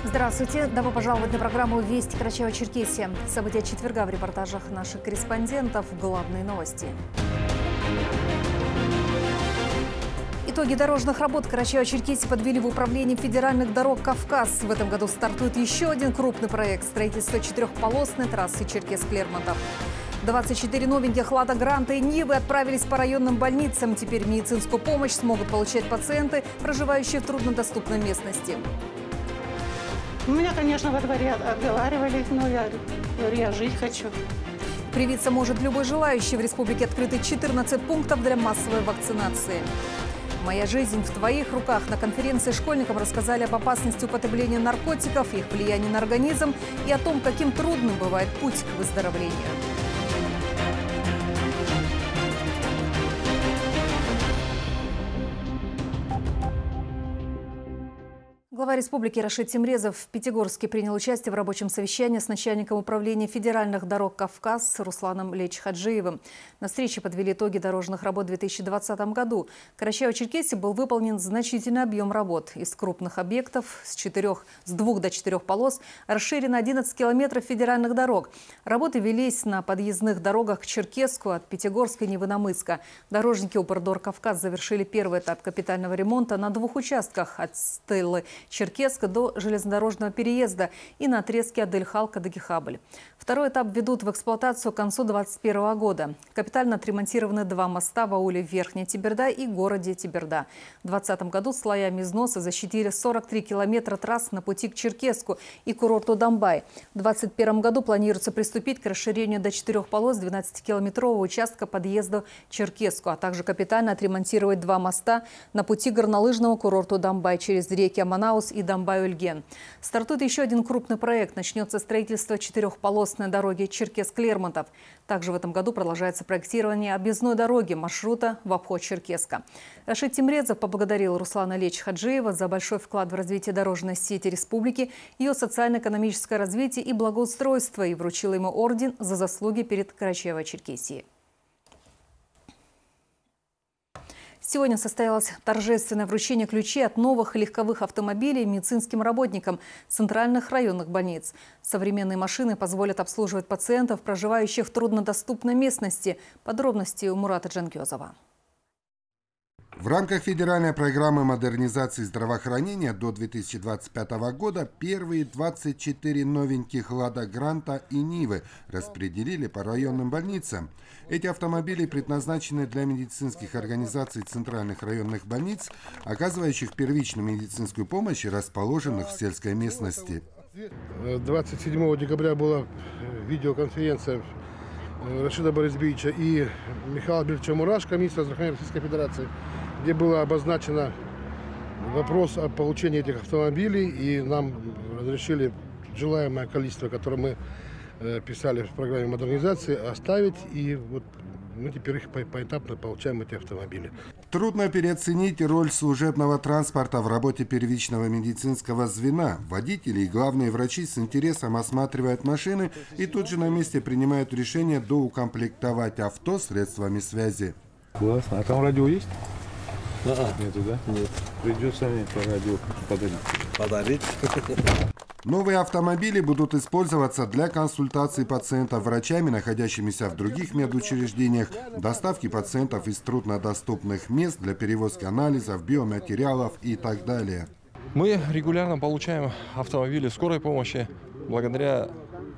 Здравствуйте. Добро пожаловать на программу «Вести Карачаево-Черкесия». События четверга в репортажах наших корреспондентов. Главные новости. Итоги дорожных работ Карачаево-Черкесии подвели в управлении федеральных дорог «Кавказ». В этом году стартует еще один крупный проект – строительство четырехполосной трассы Черкесск-Лермонтов. 24 новеньких «Лада Гранта» и «Нивы» отправились по районным больницам. Теперь медицинскую помощь смогут получать пациенты, проживающие в труднодоступной местности. Меня, конечно, во дворе отговаривали, но я жить хочу. Привиться может любой желающий. В республике открыты 14 пунктов для массовой вакцинации. «Моя жизнь в твоих руках». На конференции школьникам рассказали об опасности употребления наркотиков, их влиянии на организм и о том, каким трудным бывает путь к выздоровлению. Глава республики Рашид Тимрезов в Пятигорске принял участие в рабочем совещании с начальником управления федеральных дорог «Кавказ» Русланом Лечхаджиевым. На встрече подвели итоги дорожных работ в 2020 году. В Карачаево-Черкесии был выполнен значительный объем работ. Из крупных объектов с 2 до 4 полос расширено 11 километров федеральных дорог. Работы велись на подъездных дорогах к Черкесску от Пятигорска и Невыномыска. Дорожники Упордор «Кавказ» завершили первый этап капитального ремонта на 2 участках от Стеллы Черкесска до железнодорожного переезда и на отрезке от Эль-Халка до Гихабль. Второй этап ведут в эксплуатацию к концу 2021 года. Капитально отремонтированы 2 моста в ауле Верхняя Тиберда и городе Тиберда. В 2020 году слоями износа защитили 43 километра трасс на пути к Черкесску и курорту Домбай. В 2021 году планируется приступить к расширению до 4 полос 12-километрового участка подъезда к Черкесску, а также капитально отремонтировать 2 моста на пути к горнолыжному курорту Домбай через реки Аманаус и Домбай-Ульген. Стартует еще один крупный проект. Начнется строительство 4-полосной дороги Черкесск-Лермонтов. Также в этом году продолжается проектирование объездной дороги маршрута в обход Черкесска. Рашид Тимрезов поблагодарил Руслана Лечхаджиева за большой вклад в развитие дорожной сети республики, ее социально-экономическое развитие и благоустройство и вручил ему орден за заслуги перед Карачаево-Черкесией. Сегодня состоялось торжественное вручение ключей от новых легковых автомобилей медицинским работникам центральных районных больниц. Современные машины позволят обслуживать пациентов, проживающих в труднодоступной местности. Подробности у Мурата Джангезова. В рамках федеральной программы модернизации здравоохранения до 2025 года первые 24 новеньких «Лада Гранта» и «Нивы» распределили по районным больницам. Эти автомобили предназначены для медицинских организаций центральных районных больниц, оказывающих первичную медицинскую помощь и расположенных в сельской местности. 27 декабря была видеоконференция Рашида Борисбиевича и Михаила Бельча Мурашко, министра здравоохранения Российской Федерации, где было обозначено вопрос о получении этих автомобилей, и нам разрешили желаемое количество, которое мы писали в программе модернизации, оставить, и вот мы теперь их поэтапно получаем, эти автомобили. Трудно переоценить роль служебного транспорта в работе первичного медицинского звена. Водители и главные врачи с интересом осматривают машины и тут же на месте принимают решение доукомплектовать авто средствами связи. Классно. А там радио есть? Нету, да? Нет. Придется мне по радио подарить. Новые автомобили будут использоваться для консультаций пациентов врачами, находящимися в других медучреждениях, доставки пациентов из труднодоступных мест для перевозки анализов, биоматериалов и так далее. Мы регулярно получаем автомобили скорой помощи благодаря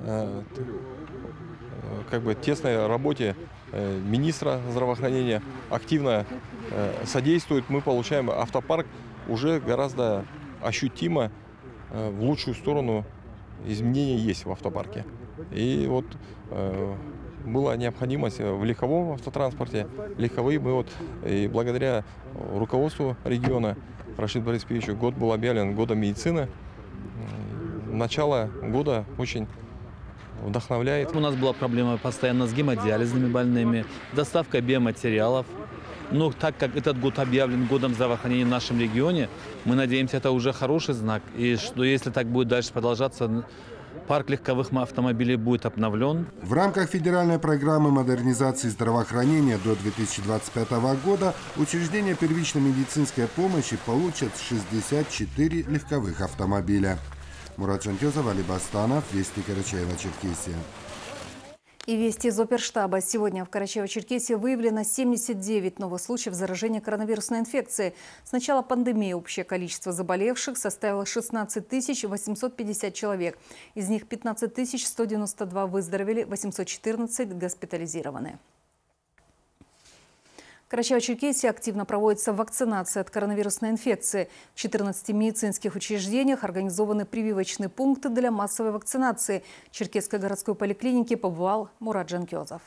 тесной работе министра здравоохранения. Активно содействует. Мы получаем автопарк уже гораздо ощутимо в лучшую сторону. Изменения есть в автопарке. И вот была необходимость в легковом автотранспорте. Легковые мы и благодаря руководству региона Рашиду Борисовичу год был объявлен годом медицины. Начало года очень вдохновляет. У нас была проблема постоянно с гемодиализными больными, доставкой биоматериалов. Но так как этот год объявлен годом здравоохранения в нашем регионе, мы надеемся, это уже хороший знак. И что если так будет дальше продолжаться, парк легковых автомобилей будет обновлен. В рамках федеральной программы модернизации здравоохранения до 2025 года учреждения первичной медицинской помощи получат 64 легковых автомобиля. Мурат Жанкёзов, Али Бастанов, Вести, Карачаево-Черкесия. И вести из оперштаба. Сегодня в Карачаево-Черкесии выявлено 79 новых случаев заражения коронавирусной инфекцией. С начала пандемии общее количество заболевших составило 16 850 человек. Из них 15 192 выздоровели, 814 госпитализированы. В Карачаево-Черкесии активно проводится вакцинация от коронавирусной инфекции. В 14 медицинских учреждениях организованы прививочные пункты для массовой вакцинации. В Черкесской городской поликлинике побывал Мурат Жанкёзов.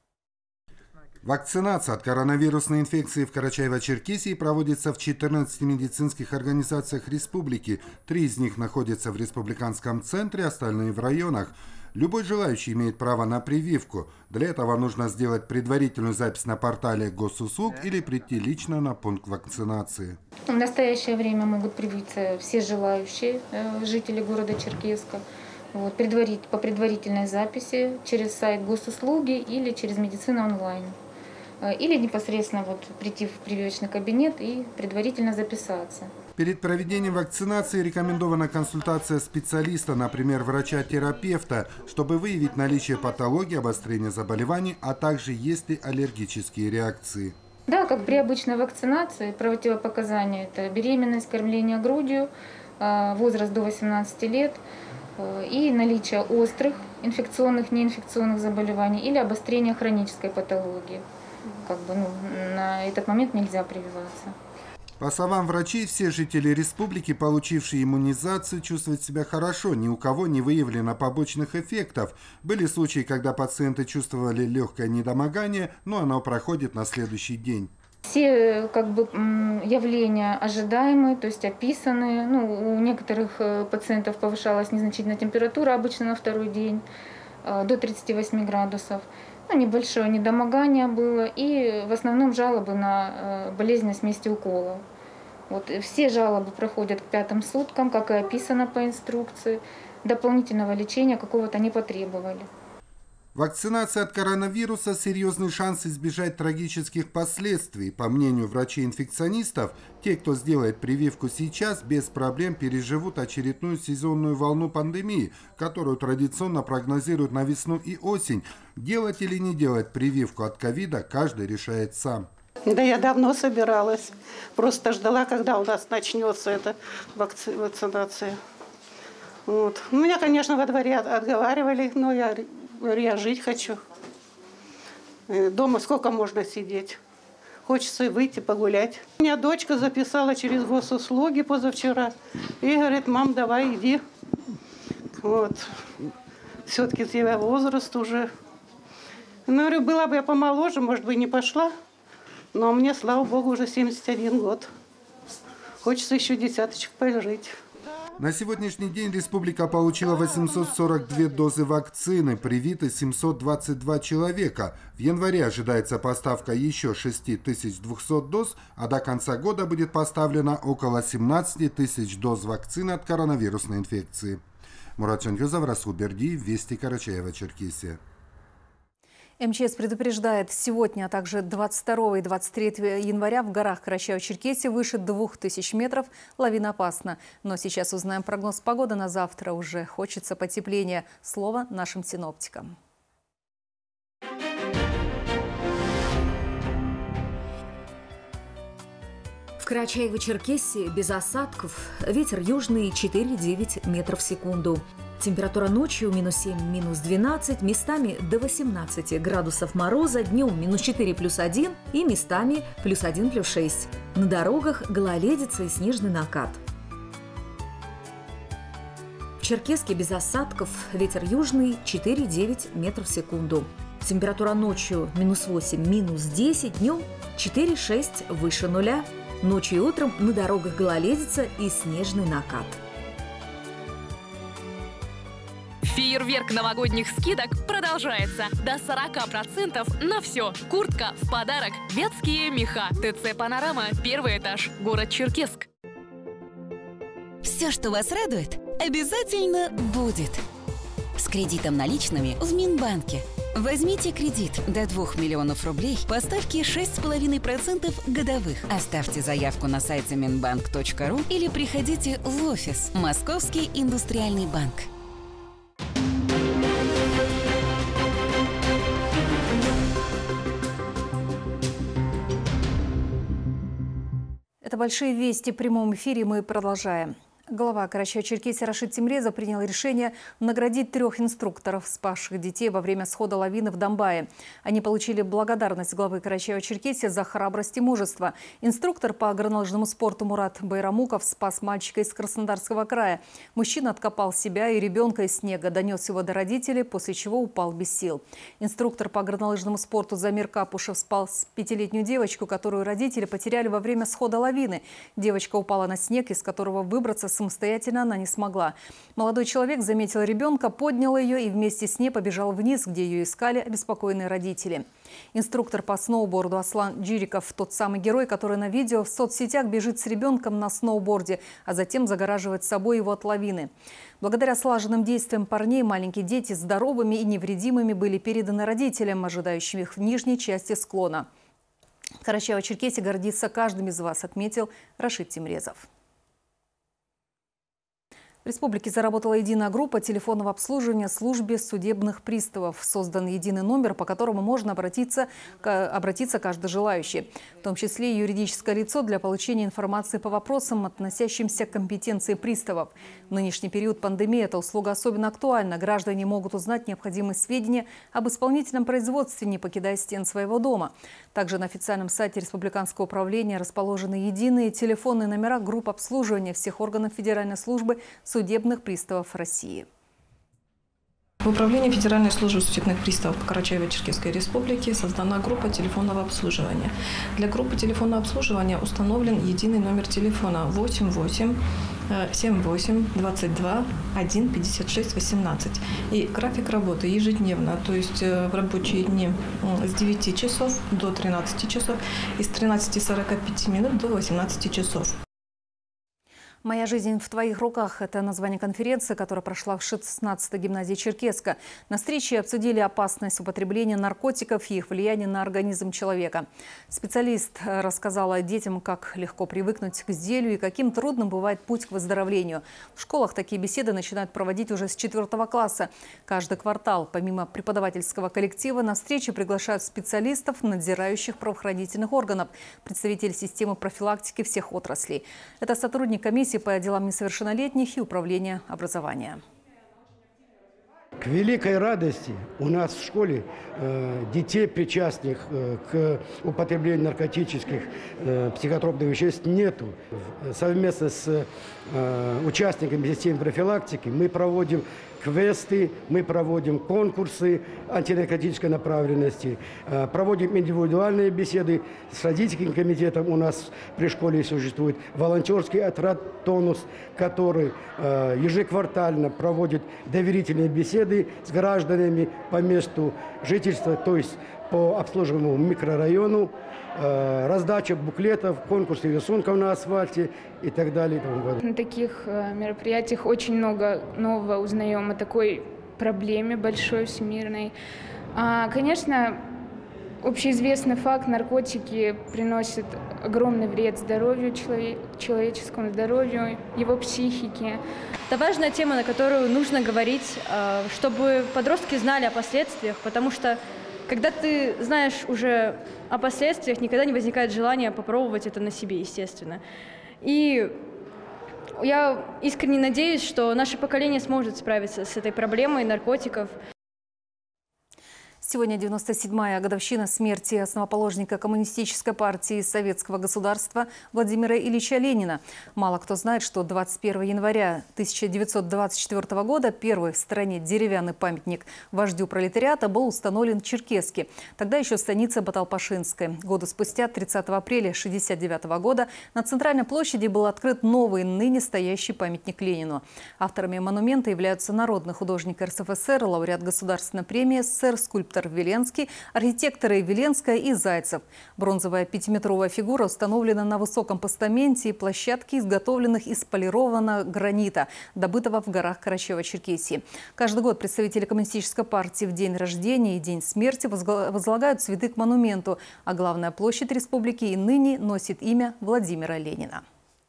Вакцинация от коронавирусной инфекции в Карачаево-Черкесии проводится в 14 медицинских организациях республики. 3 из них находятся в республиканском центре, остальные в районах. Любой желающий имеет право на прививку. Для этого нужно сделать предварительную запись на портале госуслуг или прийти лично на пункт вакцинации. В настоящее время могут привиться все желающие жители города Черкесска по предварительной записи через сайт госуслуги или через медицина онлайн. Или непосредственно прийти в прививочный кабинет и предварительно записаться. Перед проведением вакцинации рекомендована консультация специалиста, например, врача-терапевта, чтобы выявить наличие патологии, обострения заболеваний, а также есть ли аллергические реакции. Да, как при обычной вакцинации, противопоказания – это беременность, кормление грудью, возраст до 18 лет и наличие острых инфекционных, неинфекционных заболеваний или обострение хронической патологии. На этот момент нельзя прививаться. По словам врачей, все жители республики, получившие иммунизацию, чувствуют себя хорошо. Ни у кого не выявлено побочных эффектов. Были случаи, когда пациенты чувствовали легкое недомогание, но оно проходит на следующий день. Все явления ожидаемые, то есть описанные. У некоторых пациентов повышалась незначительная температура, обычно на второй день, до 38 градусов. Небольшое недомогание было и в основном жалобы на болезненность в месте укола. Все жалобы проходят к 5 суткам, как и описано по инструкции. Дополнительного лечения какого-то не потребовали. Вакцинация от коронавируса – серьезный шанс избежать трагических последствий. По мнению врачей-инфекционистов, те, кто сделает прививку сейчас, без проблем переживут очередную сезонную волну пандемии, которую традиционно прогнозируют на весну и осень. Делать или не делать прививку от ковида каждый решает сам. Да я давно собиралась. Просто ждала, когда у нас начнется эта вакцинация. Меня, конечно, во дворе отговаривали, но я жить хочу. Дома сколько можно сидеть? Хочется выйти погулять. У меня дочка записала через госуслуги позавчера. И говорит: мам, давай иди. Все-таки у тебя возраст уже. Говорю, была бы я помоложе, может быть, не пошла. Но мне, слава богу, уже 71 год. Хочется еще десяточек пожить. На сегодняшний день республика получила 842 дозы вакцины, привиты 722 человека. В январе ожидается поставка еще 6200 доз, а до конца года будет поставлено около 17 тысяч доз вакцины от коронавирусной инфекции. Мурат Жанкёзов, Расул Бердиев, Вести, Карачаево-Черкесия. МЧС предупреждает, сегодня, а также 22 и 23 января в горах Карачаево-Черкесии выше 2000 метров лавиноопасно. Но сейчас узнаем прогноз погоды на завтра. Уже хочется потепления. Слово нашим синоптикам. В Карачаево-Черкесии без осадков. Ветер южный 4-9 метров в секунду. Температура ночью -7, -12, местами до 18 градусов мороза, днем -4 +1 и местами +1 +6. На дорогах гололедица и снежный накат. В Черкесске без осадков, ветер южный 4-9 метров в секунду. Температура ночью -8, -10, днем 4-6 выше нуля. Ночью и утром на дорогах гололедица и снежный накат. Фейерверк новогодних скидок продолжается. До 40% на все. Куртка в подарок. Вятские меха. ТЦ «Панорама». 1-й этаж. Город Черкесск. Все, что вас радует, обязательно будет. С кредитом наличными в Минбанке. Возьмите кредит до 2 миллионов рублей по ставке 6,5% годовых. Оставьте заявку на сайте minbank.ru или приходите в офис Московский индустриальный банк. Это «Большие вести» в прямом эфире. Мы продолжаем. Глава Карачаево-Черкесии Рашид Тимрезов принял решение наградить 3 инструкторов, спасших детей во время схода лавины в Домбае. Они получили благодарность главы Карачаево-Черкесии за храбрость и мужество. Инструктор по горнолыжному спорту Мурат Байрамуков спас мальчика из Краснодарского края. Мужчина откопал себя и ребенка из снега, донес его до родителей, после чего упал без сил. Инструктор по горнолыжному спорту Замир Капушев спас 5-летнюю девочку, которую родители потеряли во время схода лавины. Девочка упала на снег, из которого выбраться самостоятельно она не смогла. Молодой человек заметил ребенка, поднял ее и вместе с ней побежал вниз, где ее искали обеспокоенные родители. Инструктор по сноуборду Аслан Джириков – тот самый герой, который на видео в соцсетях бежит с ребенком на сноуборде, а затем загораживает собой его от лавины. Благодаря слаженным действиям парней маленькие дети здоровыми и невредимыми были переданы родителям, ожидающим их в нижней части склона. Карачаево-Черкесия гордится каждым из вас, отметил Рашид Тимрезов. В республике заработала единая группа телефонного обслуживания службе судебных приставов. Создан единый номер, по которому можно обратиться каждый желающий, в том числе и юридическое лицо, для получения информации по вопросам, относящимся к компетенции приставов. В нынешний период пандемии эта услуга особенно актуальна. Граждане могут узнать необходимые сведения об исполнительном производстве, не покидая стен своего дома. Также на официальном сайте Республиканского управления расположены единые телефонные номера групп обслуживания всех органов Федеральной службы судебных приставов России. В Управлении Федеральной службы судебных приставов по Карачаево-Черкесской Республике создана группа телефонного обслуживания. Для группы телефонного обслуживания установлен единый номер телефона 88 78 22 1 56 18. И график работы ежедневно, то есть в рабочие дни с 9 часов до 13 часов и с 13:45 минут до 18 часов. «Моя жизнь в твоих руках» – это название конференции, которая прошла в 16-й гимназии Черкесска. На встрече обсудили опасность употребления наркотиков и их влияние на организм человека. Специалист рассказала детям, как легко привыкнуть к изделию и каким трудным бывает путь к выздоровлению. В школах такие беседы начинают проводить уже с 4 класса. Каждый квартал, помимо преподавательского коллектива, на встречи приглашают специалистов, надзирающих правоохранительных органов, представителей системы профилактики всех отраслей. Это сотрудник комиссии по делам несовершеннолетних и управления образования. К великой радости у нас в школе детей, причастных к употреблению наркотических психотропных веществ, нету. Совместно с участниками системы профилактики мы проводим квесты, мы проводим конкурсы антинаркотической направленности, проводим индивидуальные беседы с родительским комитетом. У нас при школе существует волонтерский отряд «Тонус», который ежеквартально проводит доверительные беседы с гражданами по месту жительства, то есть по обслуживаемому микрорайону, раздача буклетов, конкурсы рисунков на асфальте и так далее. На таких мероприятиях очень много нового узнаем о такой проблеме большой, всемирной. Конечно, общеизвестный факт: наркотики приносят огромный вред здоровью, человеческому здоровью, его психике. Это важная тема, на которую нужно говорить, чтобы подростки знали о последствиях, потому что когда ты знаешь уже о последствиях, никогда не возникает желания попробовать это на себе, естественно. И я искренне надеюсь, что наше поколение сможет справиться с этой проблемой наркотиков. Сегодня 97-я годовщина смерти основоположника Коммунистической партии Советского государства Владимира Ильича Ленина. Мало кто знает, что 21 января 1924 года первый в стране деревянный памятник вождю пролетариата был установлен в Черкесске. Тогда еще станица Баталпашинская. Годы спустя, 30 апреля 1969 года, на Центральной площади был открыт новый, ныне стоящий памятник Ленину. Авторами монумента являются народный художник РСФСР, лауреат Государственной премии СССР, скульптор скульптор Веленский, архитекторы Веленская и Зайцев. Бронзовая 5-метровая фигура установлена на высоком постаменте и площадке, изготовленных из полированного гранита, добытого в горах Карачаево-Черкесии. Каждый год представители Коммунистической партии в день рождения и день смерти возлагают цветы к монументу, а главная площадь республики и ныне носит имя Владимира Ленина.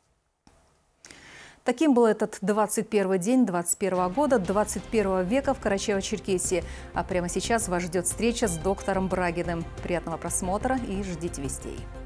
Таким был этот 21 день 21 года, 21 века в Карачаево-Черкесии. А прямо сейчас вас ждет встреча с доктором Брагиным. Приятного просмотра и ждите вестей.